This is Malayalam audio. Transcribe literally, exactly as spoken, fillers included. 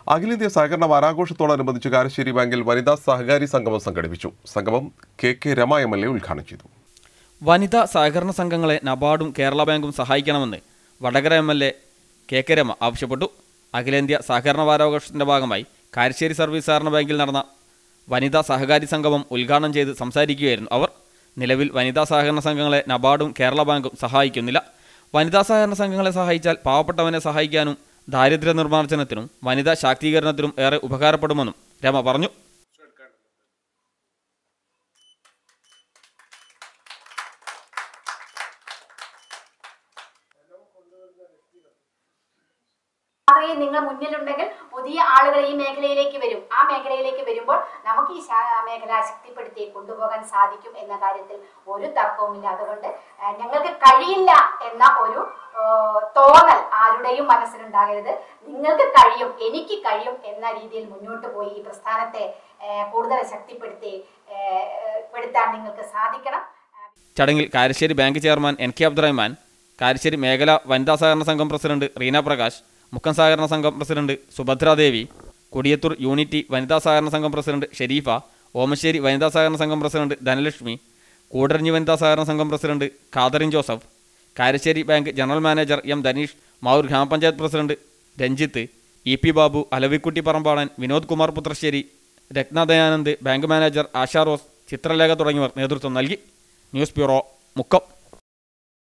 അഖിലേന്ത്യാ സഹകരണ വാരാഘോഷത്തോടനുബന്ധിച്ച് കാരശ്ശേരി ബാങ്കിൽ വനിതാ സഹകാരി സംഗമം സംഘടിപ്പിച്ചു. സംഗമം K K Rama M L A ഉദ്ഘാടനം ചെയ്തു. വനിതാ സഹകരണ സംഘങ്ങളെ നബാർഡും കേരള ബാങ്കും സഹായിക്കണമെന്ന് Vadakara M L A K K Rama ആവശ്യപ്പെട്ടു. അഖിലേന്ത്യാ സഹകരണ വാരാഘോഷത്തിന്റെ ഭാഗമായി കാരശ്ശേരി സർവീസ് സഹകരണ ബാങ്കിൽ നടന്ന വനിതാ സഹകാരി സംഗമം ഉദ്ഘാടനം ചെയ്ത് സംസാരിക്കുകയായിരുന്നു അവർ. നിലവിൽ വനിതാ സഹകരണ സംഘങ്ങളെ നബാർഡും കേരള ബാങ്കും സഹായിക്കുന്നില്ല. വനിതാ സഹകരണ സംഘങ്ങളെ സഹായിച്ചാൽ പാവപ്പെട്ടവനെ സഹായിക്കാനും ദാരിദ്ര്യ നിർമ്മാർജ്ജനത്തിനും വനിതാ ശാക്തീകരണത്തിനും ഏറെ ഉപകാരപ്പെടുമെന്നും രമ പറഞ്ഞു. നിങ്ങൾ മുന്നിലുണ്ടെങ്കിൽ പുതിയ ആളുകൾ ഈ മേഖലയിലേക്ക് വരും. ആ മേഖലയിലേക്ക് വരുമ്പോൾ നമുക്ക് ഈ മേഖല ശക്തിപ്പെടുത്തി കൊണ്ടുപോകാൻ സാധിക്കും എന്ന കാര്യത്തിൽ ഒരു തർക്കവുമില്ല. അതുകൊണ്ട് ഞങ്ങൾക്ക് കഴിയില്ല എന്ന ഒരു തോന്നൽ ആരുടെയും മനസ്സിലുണ്ടാകരുത്. നിങ്ങൾക്ക് കഴിയും, എനിക്ക് കഴിയും എന്ന രീതിയിൽ മുന്നോട്ട് പോയി ഈ പ്രസ്ഥാനത്തെ കൂടുതൽ ശക്തിപ്പെടുത്തി പെടുത്താൻ നിങ്ങൾക്ക് സാധിക്കണം. ചടങ്ങിൽ Karassery bank chairman N K Abdurahman, Karassery മേഖല വനിതാ സഹകരണ സംഘം പ്രസിഡന്റ് റീന പ്രകാശ്, മുക്കം സഹകരണ സംഘം പ്രസിഡന്റ് സുഭദ്രാദേവി, കൊടിയത്തൂർ യൂണിറ്റി വനിതാ സഹകരണ സംഘം പ്രസിഡന്റ് ഷെരീഫ, ഓമശ്ശേരി വനിതാ സഹകരണ സംഘം പ്രസിഡന്റ് ധനലക്ഷ്മി, കൂടരഞ്ഞി വനിതാ സഹകരണ സംഘം പ്രസിഡന്റ് ഖാദറിൻ Joseph, Karassery bank general manager M Dhaneesh, Mavoor ഗ്രാമപഞ്ചായത്ത് president Ranjith, E P Babu, Alavikutty Parambadan, Vinod Kumar Puthrassery, Ratna Dayanand, bank manager Asha Rose, Chithralekha തുടങ്ങിയവർ നേതൃത്വം നൽകി. News bureau, Mukkam.